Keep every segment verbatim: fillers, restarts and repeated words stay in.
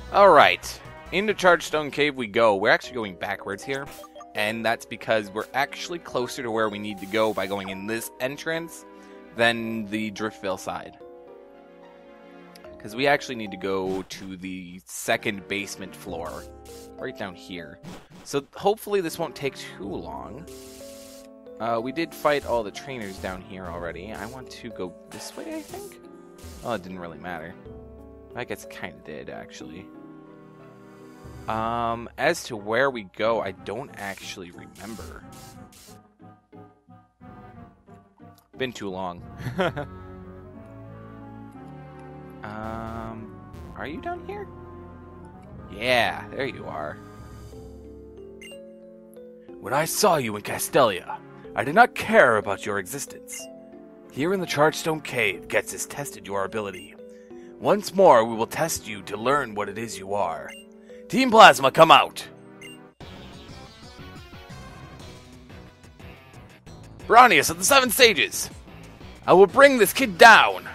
Alright, into Chargestone Cave we go. We're actually going backwards here, and that's because we're actually closer to where we need to go by going in this entrance than the Driftville side. Because we actually need to go to the second basement floor, right down here. So hopefully this won't take too long. Uh, we did fight all the trainers down here already. I want to go this way, I think? Oh, it didn't really matter. I guess it kind of did, actually. Um, as to where we go, I don't actually remember. Been too long. um, are you down here? Yeah, there you are. When I saw you in Castelia, I did not care about your existence. Here in the Chargestone Cave, Getz has tested your ability. Once more, we will test you to learn what it is you are. Team Plasma, come out! Bronius of the Seven Stages! I will bring this kid down!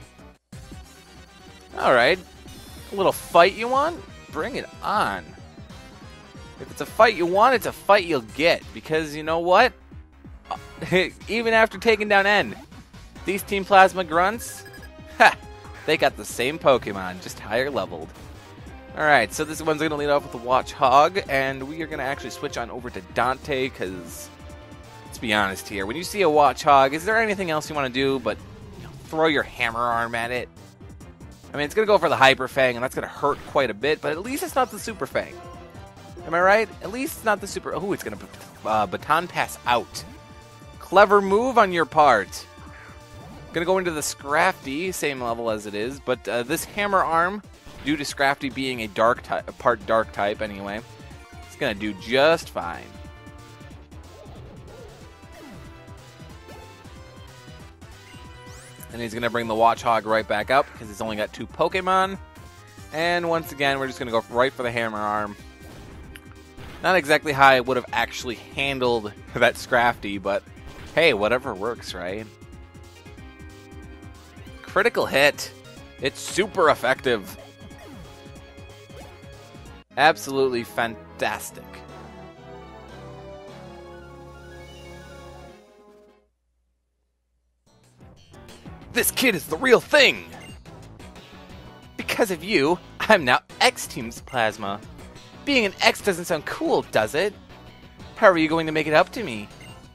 Alright. A little fight you want? Bring it on. If it's a fight you want, it's a fight you'll get. Because, you know what? Even after taking down N, these Team Plasma grunts, ha! They got the same Pokemon, just higher leveled. Alright, so this one's going to lead off with the Watchog, and we are going to actually switch on over to Dante, because, let's be honest here, when you see a Watchog, is there anything else you want to do but you know, throw your hammer arm at it? I mean, it's going to go for the Hyper Fang, and that's going to hurt quite a bit, but at least it's not the Super Fang. Am I right? At least it's not the Super... Oh, it's going to uh, Baton Pass out. Clever move on your part. Gonna go into the Scrafty, same level as it is, but uh, this Hammer Arm, due to Scrafty being a dark type, a part dark type anyway, it's gonna do just fine. And he's gonna bring the Watchog right back up because he's only got two Pokemon. And once again, we're just gonna go right for the Hammer Arm. Not exactly how I would have actually handled that Scrafty, but hey, whatever works, right? Critical hit. It's super effective. Absolutely fantastic. This kid is the real thing. Because of you, I'm now X Team's Plasma. Being an X doesn't sound cool, does it? How are you going to make it up to me?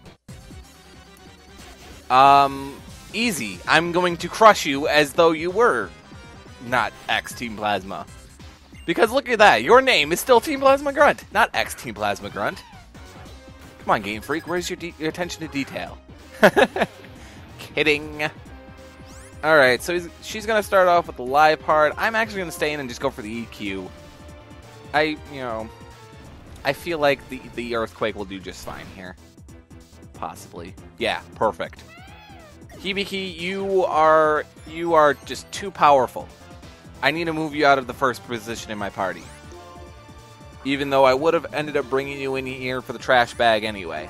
Um... Easy. I'm going to crush you as though you were not X Team Plasma. Because look at that. Your name is still Team Plasma Grunt, not X Team Plasma Grunt. Come on, Game Freak. Where's your, de your attention to detail? Kidding. Alright, so he's, she's going to start off with the live part. I'm actually going to stay in and just go for the E Q. I, you know, I feel like the, the Earthquake will do just fine here. Possibly. Yeah, perfect. Hibiki, you are you are just too powerful. I need to move you out of the first position in my party. Even though I would have ended up bringing you in here for the trash bag anyway.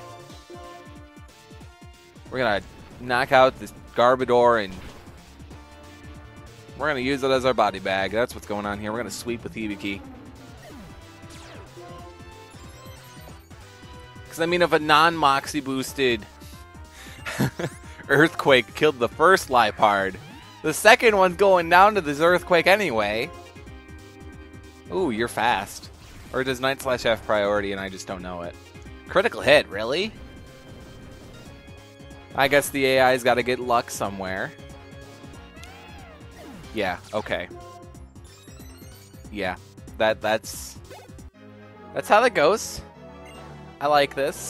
We're going to knock out this Garbodor and we're going to use it as our body bag. That's what's going on here. We're going to sweep with Hibiki. Because, I mean, if a non-Moxie boosted Earthquake killed the first Liepard, the second one's going down to this Earthquake anyway. Ooh, you're fast. Or does Night Slash have priority and I just don't know it? Critical hit, really? I guess the A I's got to get luck somewhere. Yeah, okay. Yeah, that that's that's how that goes. I like this.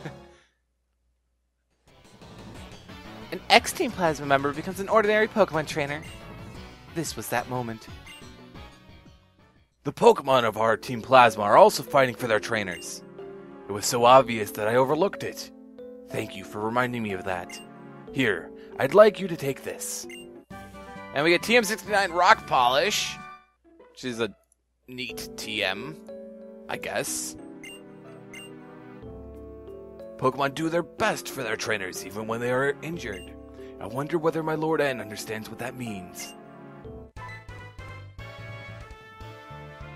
An X Team Plasma member becomes an ordinary Pokemon trainer. This was that moment. The Pokemon of our Team Plasma are also fighting for their trainers. It was so obvious that I overlooked it. Thank you for reminding me of that. Here, I'd like you to take this. And we get T M sixty-nine Rock Polish, which is a neat T M, I guess. Pokemon do their best for their trainers even when they are injured. I wonder whether my Lord N understands what that means.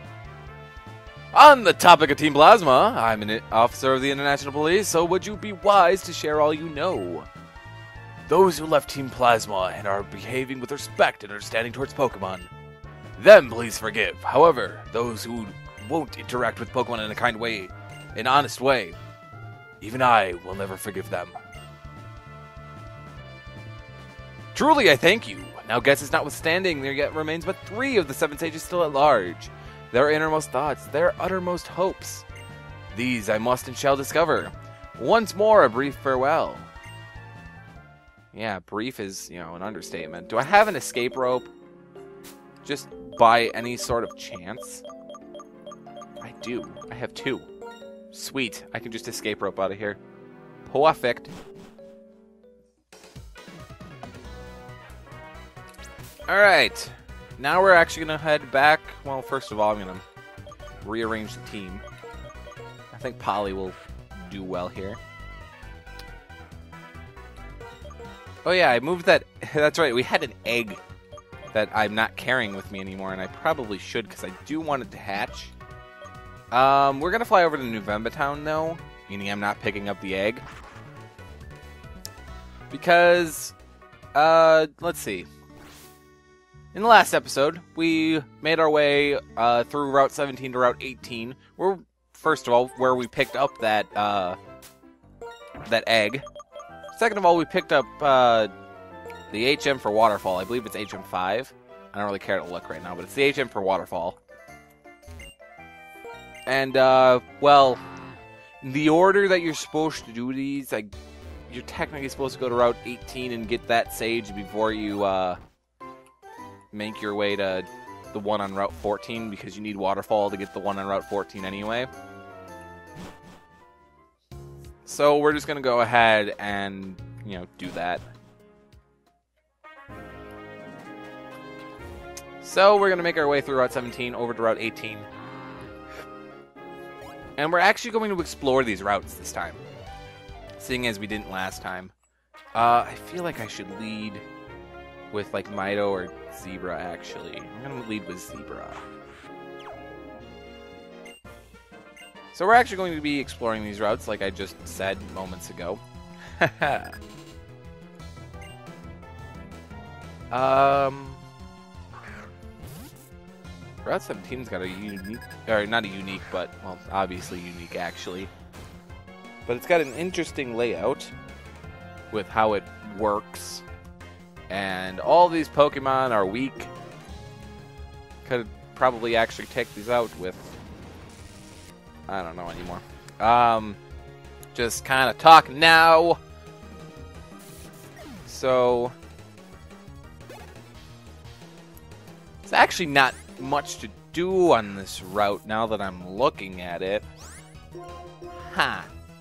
On the topic of Team Plasma, I'm an officer of the International Police, so would you be wise to share all you know? Those who left Team Plasma and are behaving with respect and understanding towards Pokemon, them please forgive. However, those who won't interact with Pokemon in a kind way, an honest way, even I will never forgive them. Truly, I thank you. Now, guesses notwithstanding, there yet remains but three of the seven sages still at large. Their innermost thoughts, their uttermost hopes. These I must and shall discover. Once more, a brief farewell. Yeah, brief is, you know, an understatement. Do I have an escape rope? Just by any sort of chance? I do. I have two. Sweet. I can just escape rope out of here. Perfect. Alright. Now we're actually going to head back. Well, first of all, I'm going to rearrange the team. I think Polly will do well here. Oh yeah, I moved that. That's right, we had an egg that I'm not carrying with me anymore, and I probably should because I do want it to hatch. Um, we're going to fly over to November Town, though, meaning I'm not picking up the egg. Because, uh, let's see. In the last episode, we made our way uh, through Route seventeen to Route eighteen. We're, first of all, where we picked up that uh, that egg. Second of all, we picked up uh, the H M for Waterfall. I believe it's H M five. I don't really care to look right now, but it's the H M for Waterfall. And, uh, well, the order that you're supposed to do these, like, you're technically supposed to go to Route eighteen and get that sage before you, uh... make your way to the one on Route fourteen, because you need Waterfall to get the one on Route fourteen anyway. So we're just going to go ahead and, you know, do that. So we're going to make our way through Route seventeen over to Route eighteen. And we're actually going to explore these routes this time, seeing as we didn't last time. Uh, I feel like I should lead with, like, Mido or Zebra, actually. I'm going to lead with Zebra. So we're actually going to be exploring these routes, like I just said moments ago. um, Route seventeen's got a unique, or not a unique, but, well, obviously unique, actually. But it's got an interesting layout with how it works. And all these Pokemon are weak. Could probably actually take these out with... I don't know anymore. Um, just kind of talking now. So... It's actually not much to do on this route now that I'm looking at it. Huh.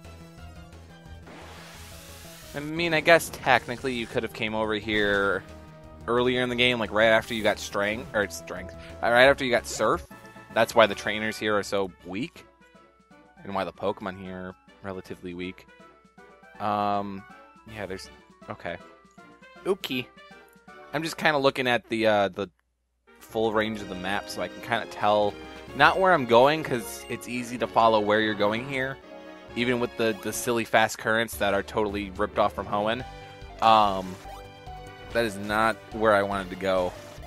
I mean, I guess technically you could have came over here earlier in the game, like right after you got strength, or strength, right after you got surf. That's why the trainers here are so weak, and why the Pokemon here are relatively weak. Um, yeah, there's okay. Okay. I'm just kind of looking at the uh, the full range of the map, so I can kind of tell not where I'm going, because it's easy to follow where you're going here. Even with the, the silly fast currents that are totally ripped off from Hoenn. Um, that is not where I wanted to go.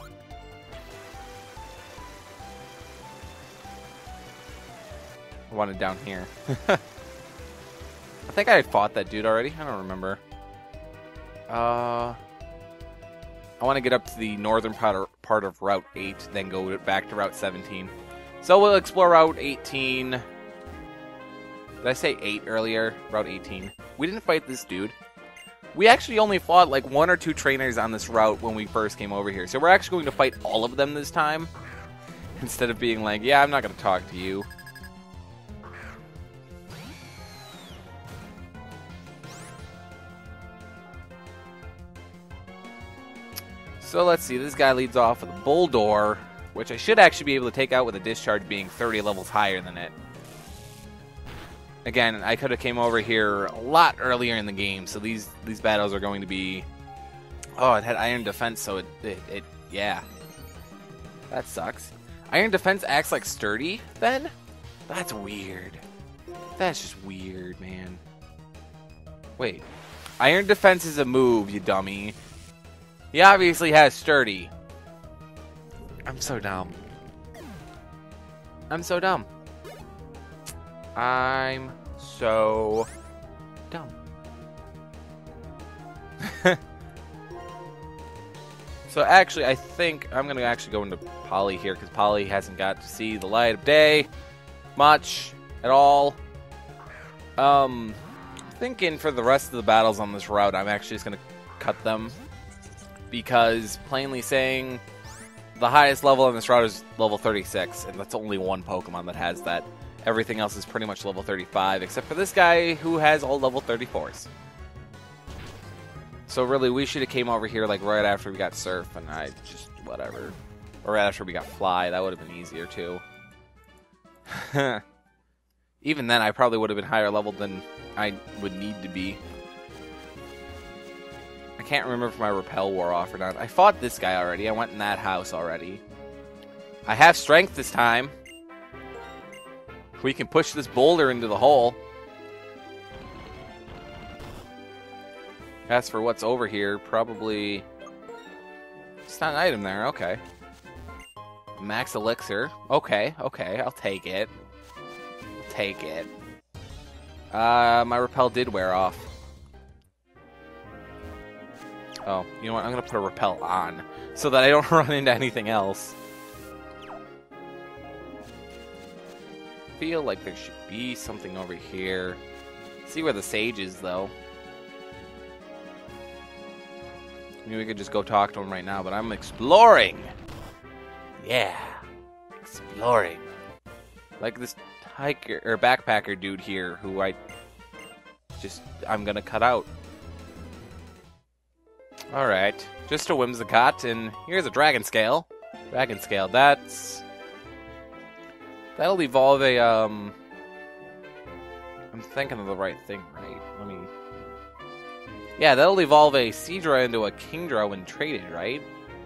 I wanted down here. I think I fought that dude already. I don't remember. Uh, I want to get up to the northern part of, part of Route eight, then go back to Route seventeen. So we'll explore Route eighteen... Did I say eight earlier? Route eighteen. We didn't fight this dude. We actually only fought like one or two trainers on this route when we first came over here. So we're actually going to fight all of them this time. Instead of being like, yeah, I'm not going to talk to you. So let's see. This guy leads off with a Bulldor, which I should actually be able to take out with a discharge being thirty levels higher than it. Again, I could have came over here a lot earlier in the game, so these these battles are going to be... Oh, it had Iron Defense, so it, it, it... Yeah. That sucks. Iron Defense acts like Sturdy, then? That's weird. That's just weird, man. Wait. Iron Defense is a move, you dummy. He obviously has Sturdy. I'm so dumb. I'm so dumb. I'm so dumb. So actually, I think I'm going to actually go into Polly here, because Polly hasn't got to see the light of day much at all. Um, thinking for the rest of the battles on this route, I'm actually just going to cut them, because plainly saying, the highest level on this route is level thirty-six, and that's only one Pokemon that has that. Everything else is pretty much level thirty-five, except for this guy who has all level thirty-fours. So really, we should have came over here like right after we got Surf, and I just, whatever. Or right after we got Fly, that would have been easier too. Even then, I probably would have been higher level than I would need to be. I can't remember if my Repel wore off or not. I fought this guy already. I went in that house already. I have Strength this time. We can push this boulder into the hole. As for what's over here, probably... It's not an item there, okay. Max Elixir. Okay, okay, I'll take it. I'll take it. Uh, my Repel did wear off. Oh, you know what? I'm going to put a Repel on, so that I don't run into anything else. I feel like there should be something over here. See where the sage is, though. I mean, we could just go talk to him right now, but I'm exploring! Yeah. Exploring. Like this hiker, or backpacker dude here, who I just, I'm gonna cut out. Alright. Just a Whimsicott, and here's a Dragon Scale. Dragon Scale, that's... That'll evolve a, um... I'm thinking of the right thing, right? Let me... Yeah, that'll evolve a Seadra into a Kingdra when traded, right?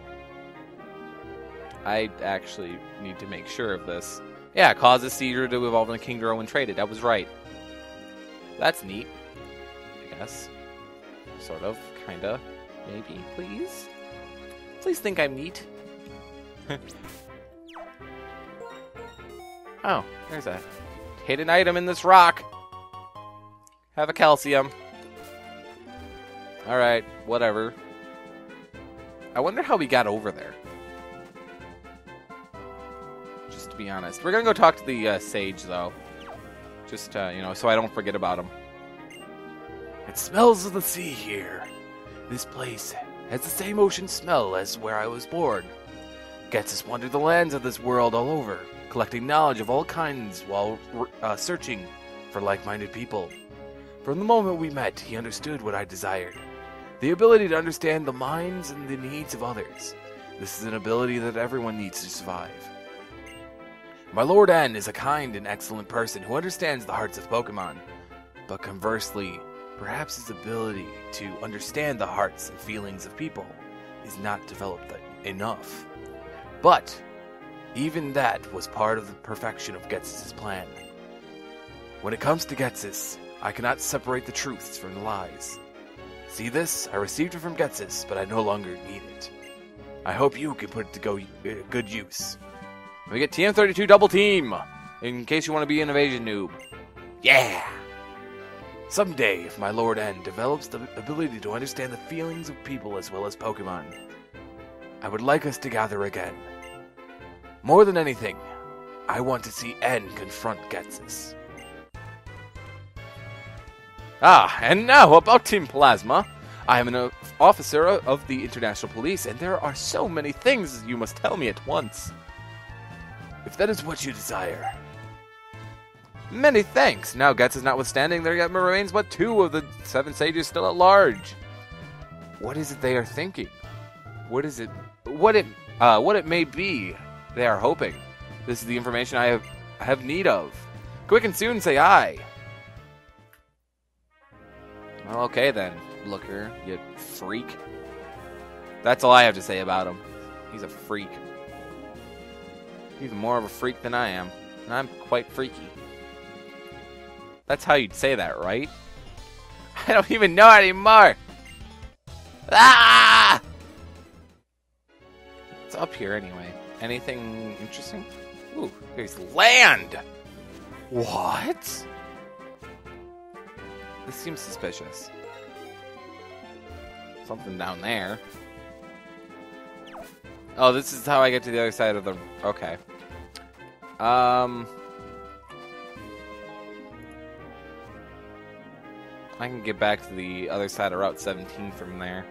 I actually need to make sure of this. Yeah, causes Seadra to evolve into a Kingdra when traded. I was right. That's neat. I guess. Sort of. Kinda. Maybe. Please? Please think I'm neat. Oh, there's a hidden item in this rock. Have a calcium. Alright, whatever. I wonder how we got over there. Just to be honest. We're gonna go talk to the uh, sage, though. Just, uh, you know, so I don't forget about him. It smells of the sea here. This place has the same ocean smell as where I was born. Gets us wander the lands of this world all over, collecting knowledge of all kinds while uh, searching for like-minded people. From the moment we met, he understood what I desired. The ability to understand the minds and the needs of others. This is an ability that everyone needs to survive. My Lord N is a kind and excellent person who understands the hearts of Pokemon. But conversely, perhaps his ability to understand the hearts and feelings of people is not developed enough. But even that was part of the perfection of Ghetsis' plan. When it comes to Ghetsis, I cannot separate the truths from the lies. See this? I received it from Ghetsis, but I no longer need it. I hope you can put it to go uh, good use. We get T M thirty-two Double Team, in case you want to be an evasion noob. Yeah! Someday, if my Lord N develops the ability to understand the feelings of people as well as Pokemon, I would like us to gather again. More than anything, I want to see N confront Ghetsis. Ah, and now about Team Plasma. I am an uh, officer of the International Police, and there are so many things you must tell me at once. If that is what you desire. Many thanks. Now Ghetsis notwithstanding, there yet remains but two of the seven sages still at large. What is it they are thinking? What is it? What it? Uh, what it may be? They are hoping. This is the information I have have need of. Quick and soon, say I. Well, okay then, Looker, you freak. That's all I have to say about him. He's a freak. Even more of a freak than I am. And I'm quite freaky. That's how you'd say that, right? I don't even know anymore! Ah! It's up here anyway. Anything interesting? Ooh, there's land! What? This seems suspicious. Something down there. Oh, this is how I get to the other side of the... Okay. Um... I can get back to the other side of Route seventeen from there.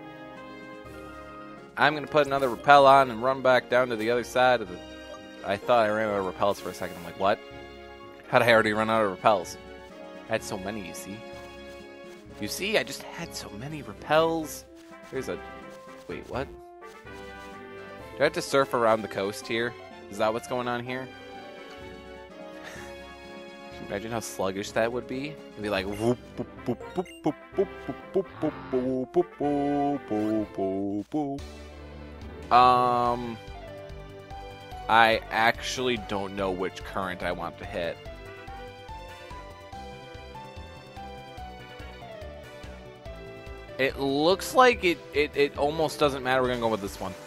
I'm going to put another rappel on and run back down to the other side of the... I thought I ran out of repels for a second. I'm like, what? How'd I already run out of repels? I had so many, you see. You see, I just had so many repels. There's a... Wait, what? Do I have to surf around the coast here? Is that what's going on here? Can you imagine how sluggish that would be? It'd be like... whoop, boop, boop, boop, boop, boop, boop, boop, boop, boop, boop, boop, boop, boop. Um... I actually don't know which current I want to hit. It looks like it, it, it almost doesn't matter. We're going to go with this one.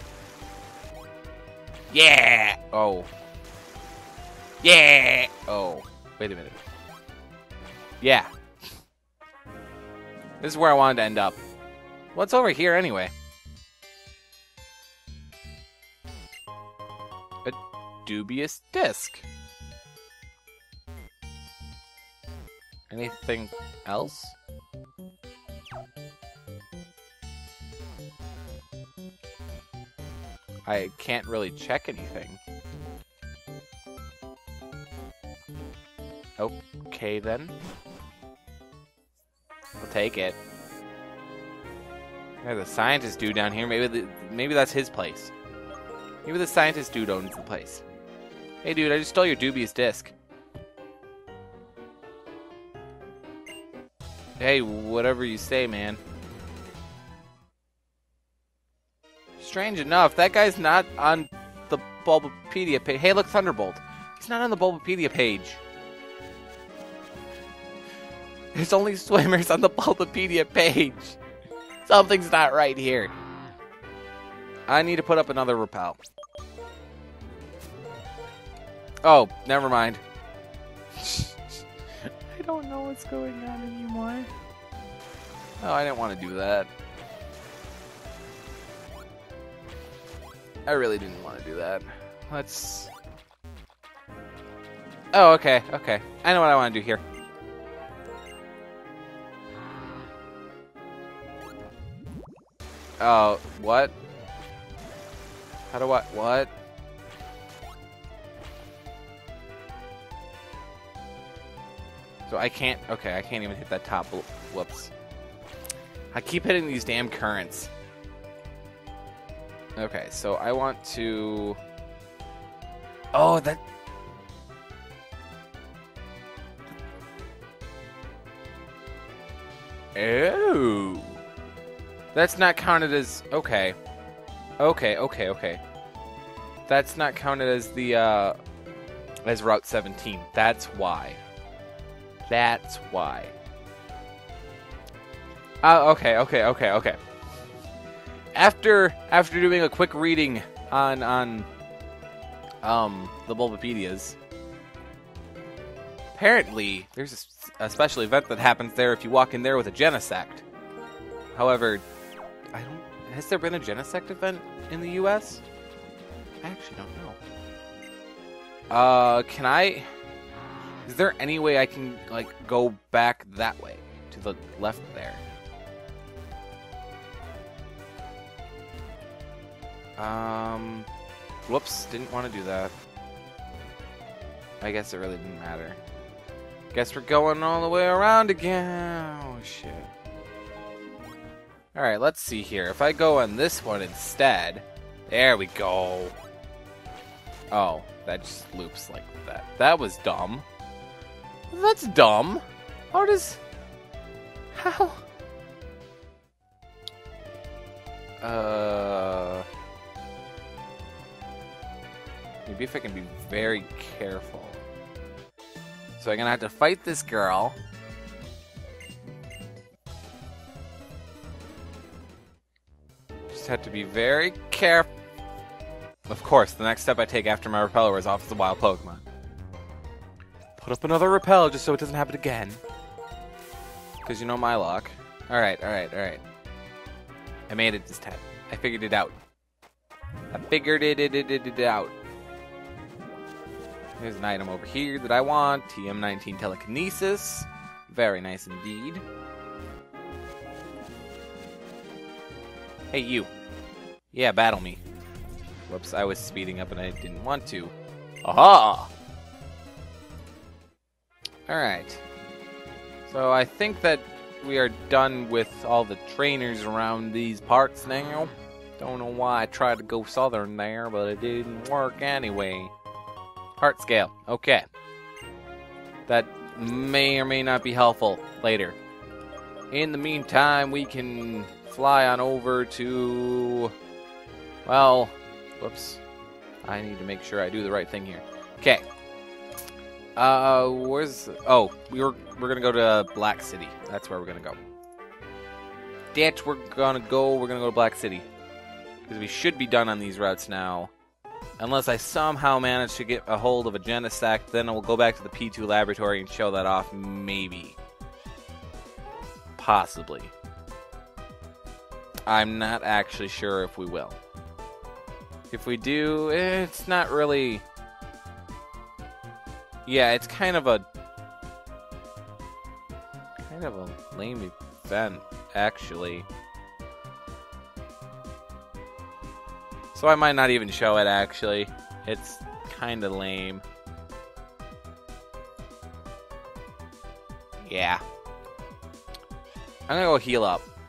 Yeah! Oh. Yeah! Oh. Wait a minute. Yeah. This is where I wanted to end up. What's over here anyway? A dubious disc. Anything else? I can't really check anything. Okay, then. I'll take it. There's a scientist dude down here. Maybe the, maybe that's his place. Maybe the scientist dude owns the place. Hey, dude, I just stole your dubious disc. Hey, whatever you say, man. Strange enough, that guy's not on the Bulbapedia page. Hey, look, Thunderbolt. He's not on the Bulbapedia page. There's only swimmers on the Bulbapedia page. Something's not right here. I need to put up another rappel. Oh, never mind. I don't know what's going on anymore. Oh, I didn't want to do that. I really didn't want to do that. Let's... Oh, okay, okay. I know what I want to do here. Oh, what? How do I... What? So I can't... Okay, I can't even hit that top. Whoops. I keep hitting these damn currents. Okay, so I want to... Oh, that... Oh. That's not counted as... Okay. Okay, okay, okay. That's not counted as the, uh... as Route seventeen. That's why. That's why. Oh, okay, okay, okay, okay. After after doing a quick reading on on um the Bulbapedias, apparently there's a, a special event that happens there if you walk in there with a Genesect. However, I don't. Has there been a Genesect event in the U S? I actually don't know. Uh, can I? Is there any way I can like go back that way to the left there? Um, whoops, didn't want to do that. I guess it really didn't matter. Guess we're going all the way around again. Oh, shit. Alright, let's see here. If I go on this one instead... There we go. Oh, that just loops like that. That was dumb. That's dumb. How does... How? Uh... Maybe if I can be very careful. So I'm gonna have to fight this girl. Just have to be very careful. Of course, the next step I take after my repeller is off the wild Pokemon. Put up another repel just so it doesn't happen again. Because you know my luck. Alright, alright, alright. I made it this time. I figured it out. I figured it, it, it, it, it out. There's an item over here that I want. T M nineteen Telekinesis. Very nice indeed. Hey, you. Yeah, battle me. Whoops, I was speeding up and I didn't want to. Aha! Alright. So I think that we are done with all the trainers around these parts now. Don't know why I tried to go southern there, but it didn't work anyway. Heart scale. Okay. That may or may not be helpful later. In the meantime, we can fly on over to... Well... Whoops. I need to make sure I do the right thing here. Okay. Uh, where's... Oh, we were, we're gonna go to Black City. That's where we're gonna go. That's where we're gonna go. We're gonna go to Black City. Because we should be done on these routes now. Unless I somehow manage to get a hold of a Genesect, then I will go back to the P two laboratory and show that off, maybe. Possibly. I'm not actually sure if we will. If we do, it's not really... Yeah, it's kind of a... Kind of a lame event, actually. So I might not even show it, actually. It's kind of lame. Yeah. I'm gonna go heal up.